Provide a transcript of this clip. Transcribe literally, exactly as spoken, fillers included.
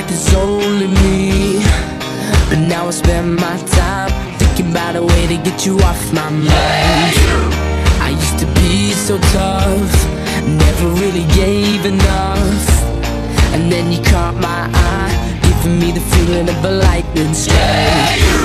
like there's only me. But now I spend my time thinking about a way to get you off my mind. I used to be so tough, never really gave enough. And then you caught my eye, giving me the feeling of a lightning strike.